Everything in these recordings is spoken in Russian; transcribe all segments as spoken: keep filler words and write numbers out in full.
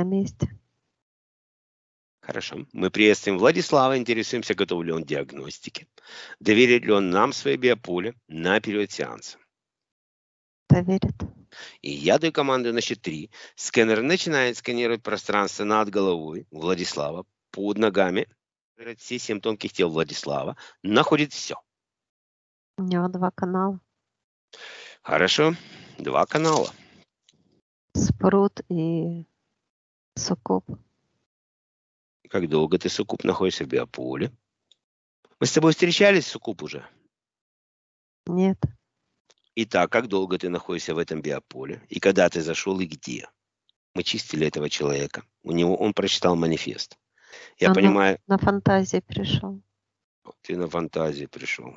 месте. Хорошо. Мы приветствуем Владислава, интересуемся, готов ли он к диагностике, доверит ли он нам свое биополе на период сеанса. Доверит. И я даю команду на счет три. Сканер начинает сканировать пространство над головой Владислава, под ногами, все семь тонких тел Владислава, находит все. У него два канала. Хорошо. Два канала. Спрут и суккуб. Как долго ты, суккуб, находишься в биополе? Мы с тобой встречались, суккуб, уже? Нет. Итак, как долго ты находишься в этом биополе? И когда ты зашел, и где? Мы чистили этого человека. У него он прочитал манифест. Я Он понимаю... На, на фантазии пришел. Ты на фантазии пришел.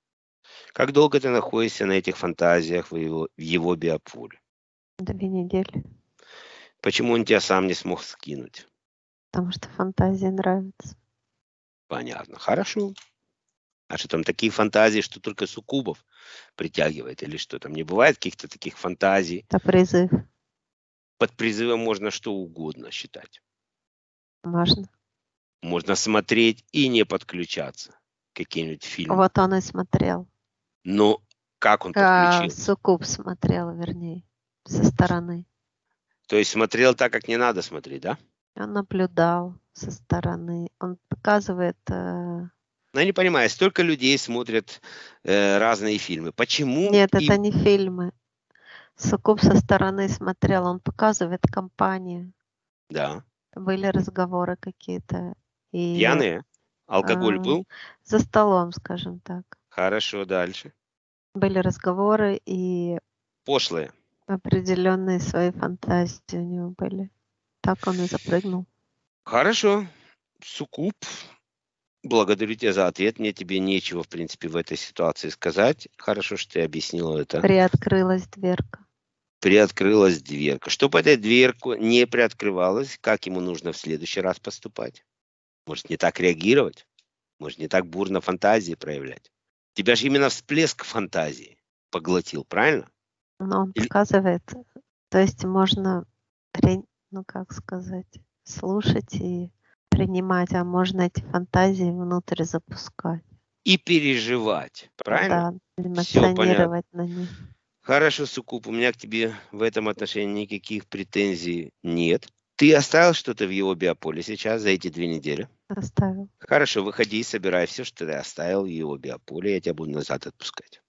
Как долго ты находишься на этих фантазиях в его, в его биополе? Две недели. Почему он тебя сам не смог скинуть? Потому что фантазии нравятся. Понятно. Хорошо. А что там, такие фантазии, что только суккубов притягивает? Или что там, не бывает каких-то таких фантазий? Это призыв. Под призывом можно что угодно считать. Можно. Можно смотреть и не подключаться. Какие-нибудь фильмы. Вот он и смотрел. Но как он А, подключился? суккуб смотрел, вернее, со стороны. То есть смотрел так, как не надо смотреть, да? Он наблюдал со стороны. Он показывает... Э... Ну, я не понимаю, столько людей смотрят э, разные фильмы. Почему? Нет, им... это не фильмы. Суккуб со стороны смотрел. Он показывает компанию. Да. Были разговоры какие-то. И, Пьяные? Алкоголь э, был? За столом, скажем так. Хорошо, дальше. Были разговоры и... Пошлые. Определенные свои фантазии у него были. Так он и запрыгнул. Хорошо. Суккуб. Благодарю тебя за ответ. Мне тебе нечего, в принципе, в этой ситуации сказать. Хорошо, что ты объяснила это. Приоткрылась дверка. Приоткрылась дверка. Чтобы эта дверка не приоткрывалась, как ему нужно в следующий раз поступать? Может, не так реагировать? Может, не так бурно фантазии проявлять? Тебя же именно всплеск фантазии поглотил, правильно? Но он Или... показывает, то есть можно, ну как сказать, слушать и принимать, а можно эти фантазии внутрь запускать. И переживать, правильно? Да, Все понятно. эмоционировать на них. Хорошо, Суккуб, у меня к тебе в этом отношении никаких претензий нет. Ты оставил что-то в его биополе сейчас за эти две недели? Оставил. Хорошо, выходи и собирай все, что ты оставил в его биополе, я тебя буду назад отпускать.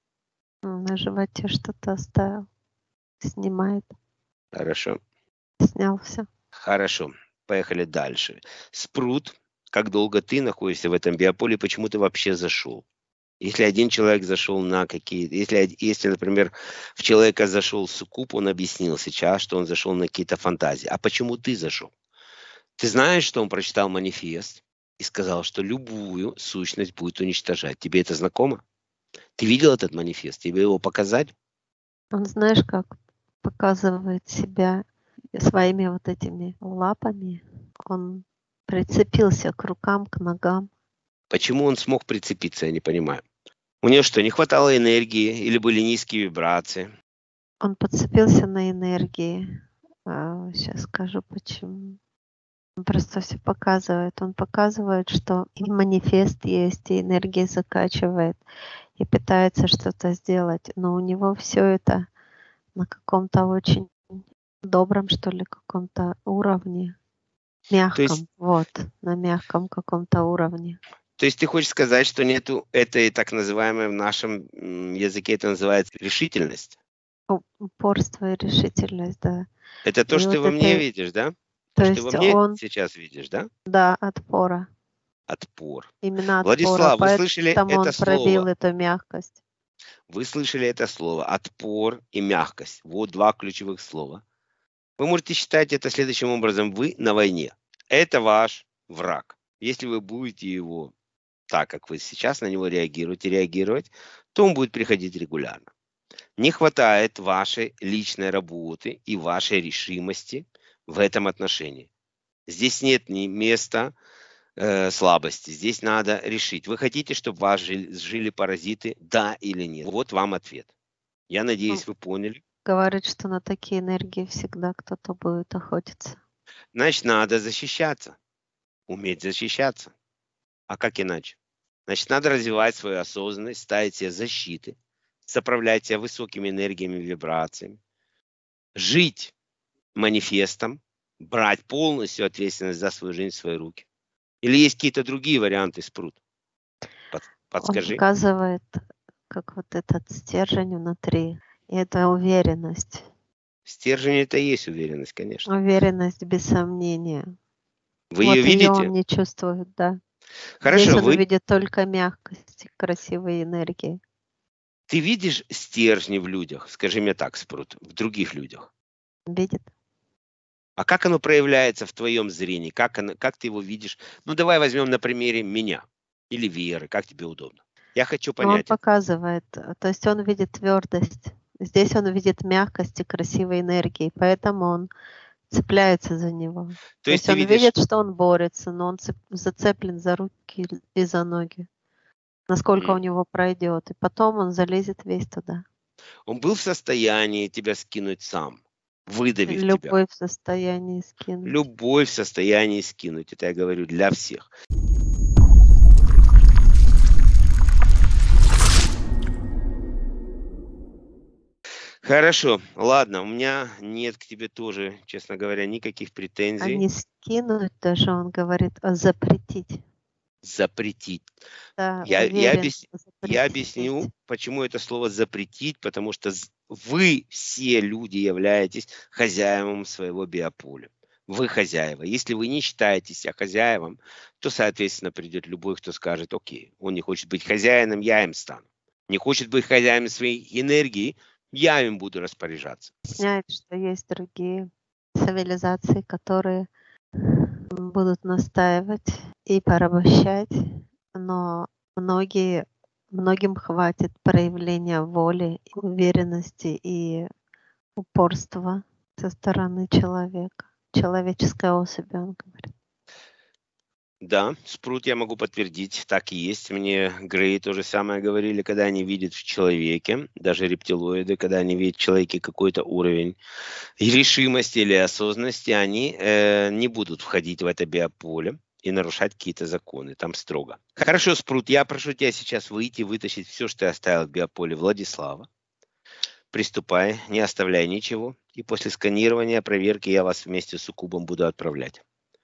На животе что-то оставил. Снимает. Хорошо. Снял все. Хорошо, поехали дальше. Спрут, как долго ты находишься в этом биополе, почему ты вообще зашел? Если один человек зашел на какие-то... Если, если, например, в человека зашел суккуб, он объяснил сейчас, что он зашел на какие-то фантазии. А почему ты зашел? Ты знаешь, что он прочитал манифест и сказал, что любую сущность будет уничтожать. Тебе это знакомо? Ты видел этот манифест? Тебе его показать? Он, знаешь, как показывает себя своими вот этими лапами. Он прицепился к рукам, к ногам. Почему он смог прицепиться, я не понимаю. У него что, не хватало энергии или были низкие вибрации? Он подцепился на энергии. А, сейчас скажу почему. Он просто все показывает. Он показывает, что и манифест есть, и энергия закачивает, и пытается что-то сделать. Но у него все это на каком-то очень добром, что ли, каком-то уровне. Мягком, есть, вот, на мягком каком-то уровне. То есть ты хочешь сказать, что нету этой так называемой в нашем языке это называется решительность? Упорство и решительность, да. Это то, и что вот ты во это... мне видишь, да? То, То, что есть ты во мне он... сейчас видишь, да? Да, отпора. Отпор. Именно отпора. Владислав, вы слышали Поэтому это он пробил слово? эту мягкость. Вы слышали это слово. Отпор и мягкость. Вот два ключевых слова. Вы можете считать это следующим образом. Вы на войне. Это ваш враг. Если вы будете его так, как вы сейчас на него реагируете, реагировать, то он будет приходить регулярно. Не хватает вашей личной работы и вашей решимости в этом отношении. Здесь нет ни места э, слабости. Здесь надо решить. Вы хотите, чтобы вас жили, жили паразиты, да или нет? Вот вам ответ. Я надеюсь, вы поняли. Говорит, что на такие энергии всегда кто-то будет охотиться. Значит, надо защищаться, уметь защищаться. А как иначе? Значит, надо развивать свою осознанность, ставить себе защиты, заправлять себя высокими энергиями, вибрациями, жить манифестом, брать полностью ответственность за свою жизнь в свои руки. Или есть какие-то другие варианты, Спрут? Под, Он подскажи. показывает, как вот этот стержень внутри. И это уверенность. Стержень — это и есть уверенность, конечно. Уверенность без сомнения. Вы Вот ее ее видите? он не чувствует, да. Здесь Хорошо, он вы, видит только мягкость, и красивые энергии. ты видишь стержни в людях? Скажи мне так, Спрут, в других людях. Видит. А как оно проявляется в твоем зрении? Как, оно, как ты его видишь? Ну, давай возьмем на примере меня или Веры, как тебе удобно. Я хочу Но он понять это. показывает, э, то есть он видит твердость. Здесь он видит мягкость и красивые энергии, поэтому он цепляется за него. То То есть есть ты он видишь, видит, что он борется, но он цеп- зацеплен за руки и за ноги, насколько у м, него пройдет. И потом он залезет весь туда. он был в состоянии тебя скинуть сам, выдавив тебя. Любой в состоянии скинуть. Любой в состоянии скинуть. Это я говорю для всех. Хорошо, ладно, у меня нет к тебе тоже, честно говоря, никаких А претензий. не скинуть даже, он говорит, а запретить. Запретить. Да, Я, я, уверен, объяс- я объясню, запретить. почему это слово запретить, потому что з- вы все люди являетесь хозяевом своего биополя. Вы хозяева. Если вы не считаете себя хозяевом, то, соответственно, придет любой, кто скажет: окей, он не хочет быть хозяином, я им стану. Не хочет быть хозяином своей энергии, я им буду распоряжаться. Объясняет, что есть другие цивилизации, которые будут настаивать и порабощать, но многие, многим хватит проявления воли, уверенности и упорства со стороны человека, человеческой особи, он говорит. Да, Спрут, я могу подтвердить, так и есть. Мне Грей то же самое говорили, когда они видят в человеке, даже рептилоиды, когда они видят в человеке какой-то уровень и решимости или осознанности, они э, не будут входить в это биополе и нарушать какие-то законы. Там строго. Хорошо, Спрут, я прошу тебя сейчас выйти, вытащить все, что я оставил в биополе Владислава. Приступай, не оставляй ничего. И после сканирования, проверки я вас вместе с Суккубом буду отправлять.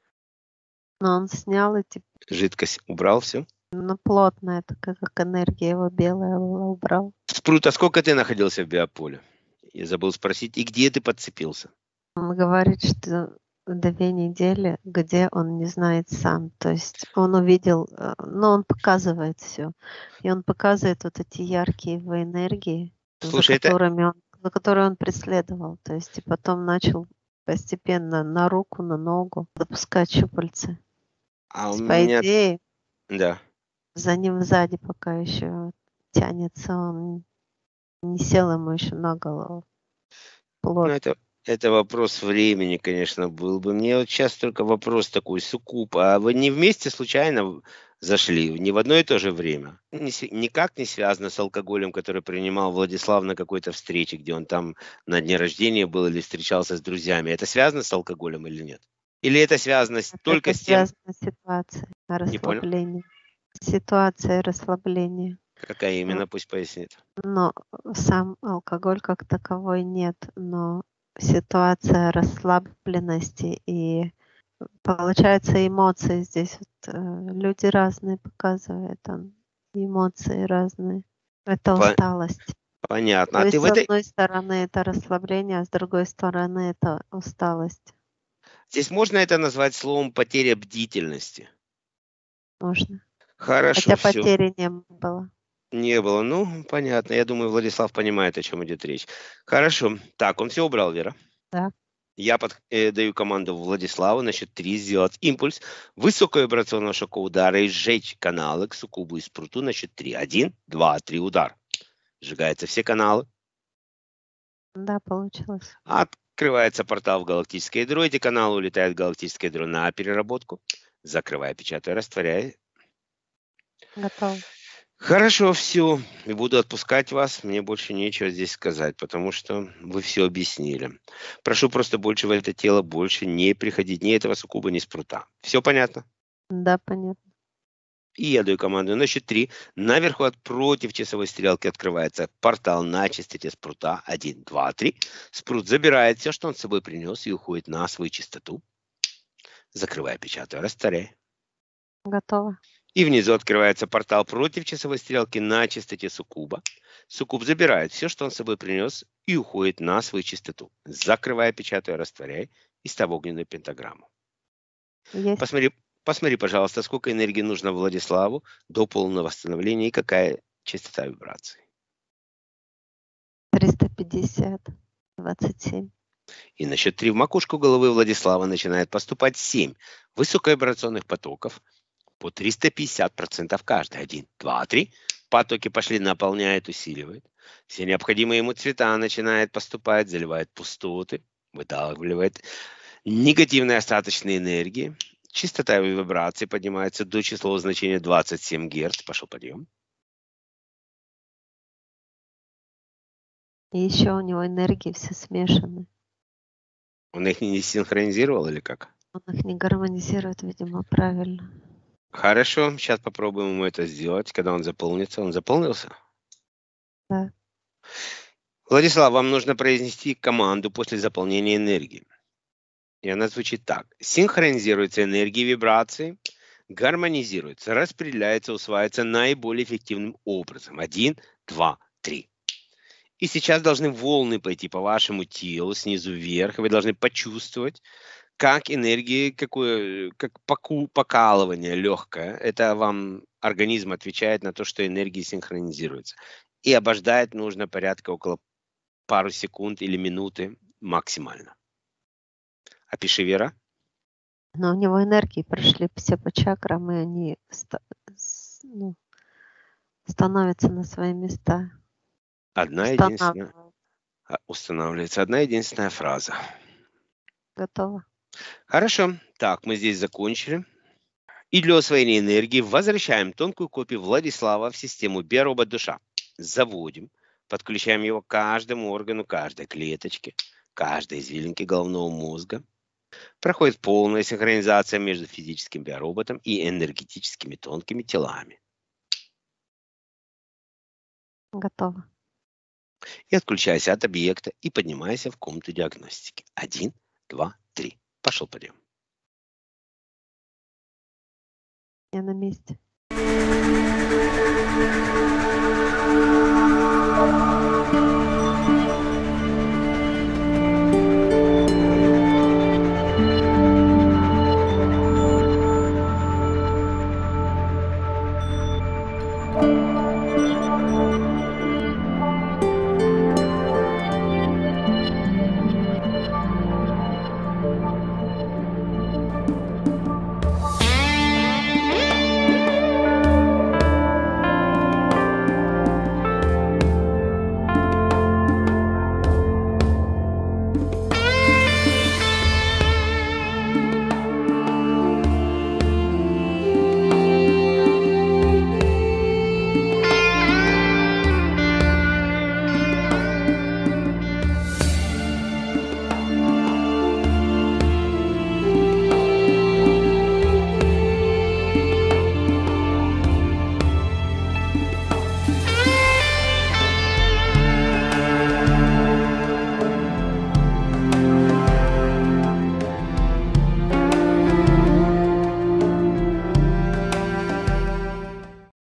Но он снял эти, Жидкость убрал, все? ну, плотно, это как, как энергия его белая была, убрал. Спрут, а сколько ты находился в биополе? Я забыл спросить. И где ты подцепился? Он говорит, что две недели, где он не знает сам. То есть он увидел, э, но он показывает все. И он показывает вот эти яркие его энергии, за Слушай, это... которыми он, за которые он преследовал. То есть и потом начал постепенно на руку, на ногу запускать щупальцы. А То у есть, по меня... идее, Да. за ним сзади пока еще тянется, он не сел ему еще на голову. Ну, Плод. это, это вопрос времени, конечно, был бы. Мне вот сейчас только вопрос такой, Суккуб, а вы не вместе случайно зашли, не в одно и то же время? Не с- никак не связано с алкоголем, который принимал Владислав на какой-то встрече, где он там на дне рождения был или встречался с друзьями. Это связано с алкоголем или нет? Или это связано с- только Это с тем... связано с ситуацией Не понял? расслабления. Ситуация расслабления. Какая М, именно, пусть пояснит. Но сам алкоголь как таковой нет, но ситуация расслабленности и получается эмоции здесь вот, э, люди разные показывают, он эмоции разные. Это По- усталость. понятно. То А ты есть в с этой... одной стороны это расслабление, а с другой стороны это усталость. Здесь можно это назвать словом потеря бдительности? Можно. Хорошо, Хотя все. потери не было. Не было. Ну, понятно. Я думаю, Владислав понимает, о чем идет речь. Хорошо. Так, он все убрал, Вера. Да. Я под- э, даю команду Владиславу на счет три сделать импульс высоковибрационного шокового удара и сжечь каналы к Суккубу и Спруту на счет три. Один, два, три, удар. Сжигаются все каналы. Да, получилось. Открывается портал в галактическое ядро. Эти каналы улетают в галактическое ядро на переработку. Закрывая, печатая, растворяя. Готово. Хорошо, все. И буду отпускать вас. Мне больше нечего здесь сказать, потому что вы все объяснили. Прошу просто больше в это тело больше не приходить. Ни этого суккуба, ни спрута. Все понятно? Да, понятно. И я даю команду на счет три. Наверху от против часовой стрелки открывается портал на частоте спрута. Один, два, три. Спрут забирает все, что он с собой принес, и уходит на свою частоту. Закрывая, печатаю, растворяй. Готово. И внизу открывается портал против часовой стрелки на частоте суккуба. Суккуб забирает все, что он с собой принес, и уходит на свою частоту. Закрывая, печатаю, растворяй и ставь огненную пентаграмму. Есть. Посмотри, посмотри, пожалуйста, сколько энергии нужно Владиславу до полного восстановления и какая частота вибрации. триста пятьдесят, двадцать семь. И на счет три в макушку головы Владислава начинает поступать семь высоковибрационных потоков по триста пятьдесят процентов каждый. Один, два, три. Потоки пошли, наполняет, усиливает. Все необходимые ему цвета начинает поступать, заливает пустоты, выдавливает негативные остаточные энергии. Частота вибрации поднимается до числового значения двадцать семь Гц. Пошел подъем. И еще у него энергии все смешаны. Он их не синхронизировал или как? Он их не гармонизирует, видимо, правильно. Хорошо, сейчас попробуем ему это сделать, когда он заполнится. Он заполнился? Да. Владислав, вам нужно произнести команду после заполнения энергии. И она звучит так. Синхронизируется энергия вибрации, гармонизируется, распределяется, усваивается наиболее эффективным образом. Один, два, три. И сейчас должны волны пойти по вашему телу снизу вверх, и вы должны почувствовать, как энергия, какое, как поку, покалывание легкое. Это вам организм отвечает на то, что энергия синхронизируется. И обождать нужно порядка около пару секунд или минуты максимально. Опиши, Вера. Но у него энергии прошли все по чакрам, и они ста- с- ну, становятся на свои места. Одна единственная Устанавливают. а, устанавливается. Одна единственная фраза. Готово. Хорошо. Так, мы здесь закончили. И для усвоения энергии возвращаем тонкую копию Владислава в систему Биоробот Душа. Заводим. Подключаем его к каждому органу, каждой клеточке, каждой извилинке головного мозга. Проходит полная синхронизация между физическим биороботом и энергетическими тонкими телами. Готово. И отключайся от объекта и поднимайся в комнату диагностики. Один, два, три. Пошел подъем. Я на месте.